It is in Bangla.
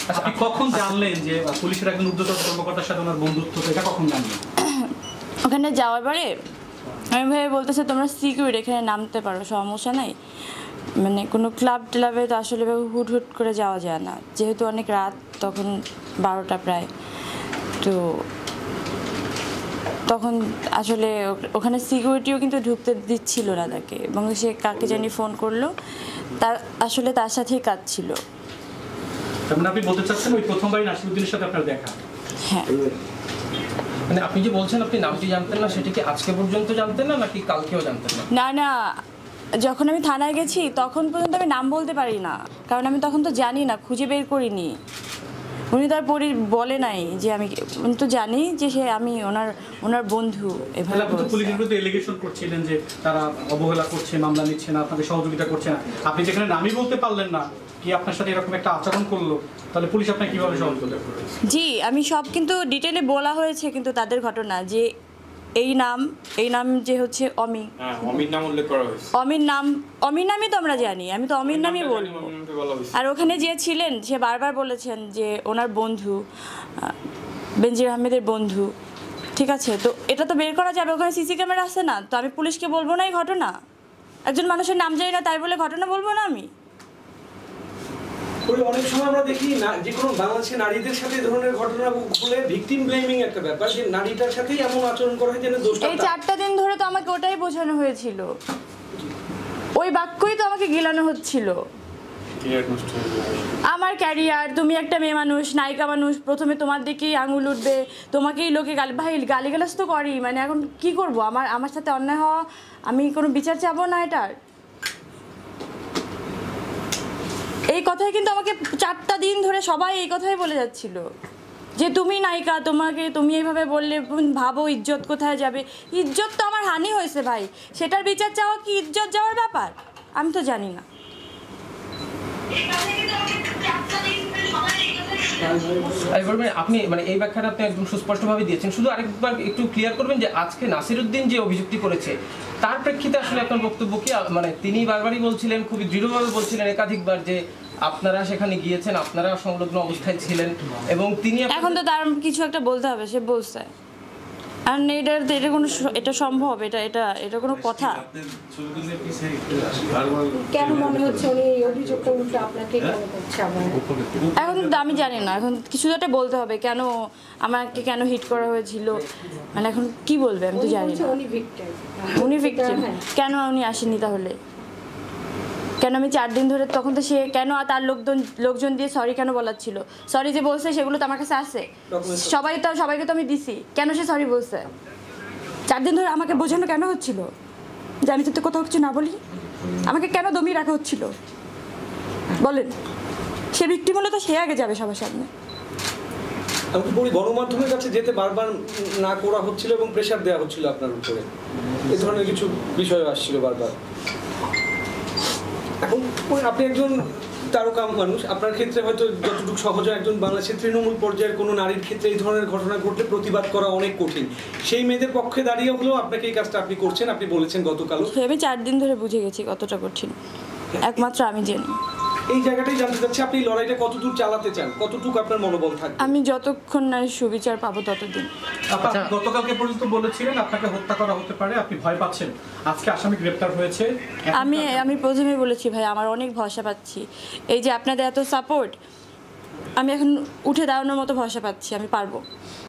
আপনি কখন জানলেন যে পুলিশের একজন ঊর্ধ্বতন কর্মকর্তার সাথে ওনার বন্ধুত্ব, এটা কখন জানলেন? ওখানে যাওয়ার পরে আমি ভাই বলতেছে তোমরা সিকিউরিটি এখানে নামতে পারো, সমস্যা নাই। মানে কোনো ক্লাবে তো আসলে হুট হুট করে যাওয়া যায় না, যেহেতু অনেক রাত, তখন 12টা প্রায়। তো তখন আসলে ওখানে সিকিউরিটিও কিন্তু ঢুকতে দিচ্ছিল না তাকে, এবং সে কাকে জানি ফোন করলো, তার আসলে তার সাথেই কাজ ছিল। মানে আপনি বলতে চাচ্ছেন ওই প্রথমবারই নাসিরউদ্দিনের সাথে আপনার দেখা? হ্যাঁ। মানে আপনি যে বলছেন আপনি নামটি জানতেন না, সেটা কি আজকে পর্যন্ত জানতেন না নাকি কালকেও জানতেন না? না না, যখন আমি থানায় গেছি তখন পর্যন্ত আমি নাম বলতে পারি না, কারণ আমি তখন তো জানি না, খুঁজে বের করিনি। উনি তার বলে নাই যে আমি তো জানি যে সে আমি ওনার বন্ধু। এভাবে আপনি তো পুলিশের বিরুদ্ধে এলিগেশন করছিলেন যে তারা অবহেলা করছে, মামলা নিচ্ছে না, আপনাকে সহযোগিতা করছে না। আপনি যেখানে নামই বলতে পারলেন না, কি আপনার সাথে এরকম একটা আচরণ করলো, তাহলে পুলিশ আপনাকে কিভাবে সহযোগিতা করবে? জি, আমি সব কিন্তু ডিটেলে বলা হয়েছে, কিন্তু তাদের ঘটনা যে এই নাম যে হচ্ছে অমি, অমির নাম উল্লেখ করা হয়েছে। অমির নামই তো আমরা জানি, আমি তো অমির নামই বলবো। আর ওখানে যে ছিলেন সে বারবার বলেছেন যে ওনার বন্ধু, বেনজির আহমেদের বন্ধু। ঠিক আছে, তো এটা তো বের করা যাবে, ওখানে সিসি ক্যামেরা আছে না, তো আমি পুলিশকে বলবো না এই ঘটনা? একজন মানুষের নাম জানি না তাই বলে ঘটনা বলবো না আমি? অনেক সময় আমরা দেখি না, যে কোনো বাংলাদেশের নারীদের সাথে এই ধরনের ঘটনা ঘটলে ভিকটিম ব্লেমিং একটা ব্যাপার, যে নারীটার সাথেই এমন আচরণ করা হয় যেন দোষটা। এই 4টা দিন ধরে তো আমাকে ওটাই বোঝানো হয়েছিল, ওই বাক্যই তো আমাকে গিলানো হচ্ছিল। আমার ক্যারিয়ার, তুমি একটা মেয়ে মানুষ, নায়িকা মানুষ, প্রথমে তোমার দিকেই আঙুল উঠবে, তোমাকেই লোকে গালিগালাজ তো করি। মানে এখন কি করব? আমার সাথে অন্যায় হওয়া, আমি কোনো বিচার চাবো না এটার? এই কথাই কিন্তু আমাকে 4টা দিন ধরে সবাই এই কথাই বলে যাচ্ছিল যে তুমি নায়িকা, তুমি এইভাবে বললে ভাবো ইজ্জত কোথায় যাবে। ইজ্জত তো আমার হানি হয়েছে ভাই, সেটার বিচার চাওয়া কি ইজ্জত যাওয়ার ব্যাপার? আমি তো জানি না। আপনি মানে এই ব্যাখ্যাটা আপনি একদম সুস্পষ্টভাবে দিয়েছেন, শুধু আরেকবার একটু ক্লিয়ার করবেন যে আজকে নাসিরউদ্দিন যে অভিযোগটি করেছে তার প্রেক্ষিতে আসলে আপনার বক্তব্য কি? মানে তিনি বারবারই বলছিলেন, খুবই দৃঢ়ভাবে বলছিলেন একাধিকবার যে আপনারা সেখানে গিয়েছেন, আপনারা সংলগ্ন অবস্থায় ছিলেন, এবং তিনি এখন তো তার কিছু একটা বলতে হবে, সে বলছে। আর এটা কোনো এটা সম্ভব? এটা কোনো কথা? কেন মনে হচ্ছে উনি এই অভিযোগটা উল্টো আপনাকে কেন করছে? এখন আমি জানি না, এখন কিছু একটা বলতে হবে, কেন আমাকে কেন হিট করা হয়েছিল, মানে এখন কি বলবে আমি তো জানি না। উনি ভিকটিম, কেন উনি আসেননি তাহলে? কেন আমি 4 দিন ধরে, তখন তো সে কেন তার লোকজন দিয়ে সরি কেন বলাচ্ছিল? সরি যে বলছে সেগুলো তো আমার কাছে আছে, সবাইকে তো আমি দিছি, কেন সে সরি বলছে? 4 দিন ধরে আমাকে বোঝানো কেন হচ্ছিল যে আমি তো কোথাও কিছু না বলি? আমাকে কেন দমিয়ে রাখা হচ্ছিল বলেন? সে ভিকটিম হলে তো সে আগে যাবে সবার সামনে। আমাকে বলি, গণমাধ্যমের কাছে যেতে বারবার না করা হচ্ছিল এবং প্রেশার দেওয়া হচ্ছিল আপনার উপরে, এই ধরনের কিছু বিষয় আসছিল বারবার। এখন আপনি একজন তারকা মানুষ, আপনার ক্ষেত্রে হয়তো যতটুকু সহজ, একজন বাংলাদেশের তৃণমূল পর্যায়ের কোনো নারীর ক্ষেত্রে এই ধরনের ঘটনা ঘটলে প্রতিবাদ করা অনেক কঠিন। সেই মেয়েদের পক্ষে দাঁড়িয়ে হলেও আপনাকে এই কাজটা আপনি করছেন, আপনি বলেছেন গতকালও। আমি 4 দিন ধরে বুঝে গেছি কতটা কঠিন, একমাত্র আমি জানি। এই জায়গাটাই জানতে চাচ্ছি, আপনি লড়াইটা কতদূর চালাতে চান, কতটুকু আপনার মনোবল থাকবে? আমি যতক্ষণ না সুবিচার পাবো ততদিন। গতকালকে পর্যন্ত বলেছিলেন আপনাকে হত্যা করা হতে পারে, আপনি ভয় পাচ্ছেন, আজকে আসামি গ্রেফতার হয়েছে। আমি প্রথমেই বলেছি ভাই, আমার অনেক ভরসা পাচ্ছি, এই যে আপনাদের এত সাপোর্ট, আমি এখন উঠে দাঁড়ানোর মতো ভরসা পাচ্ছি, আমি পারবো।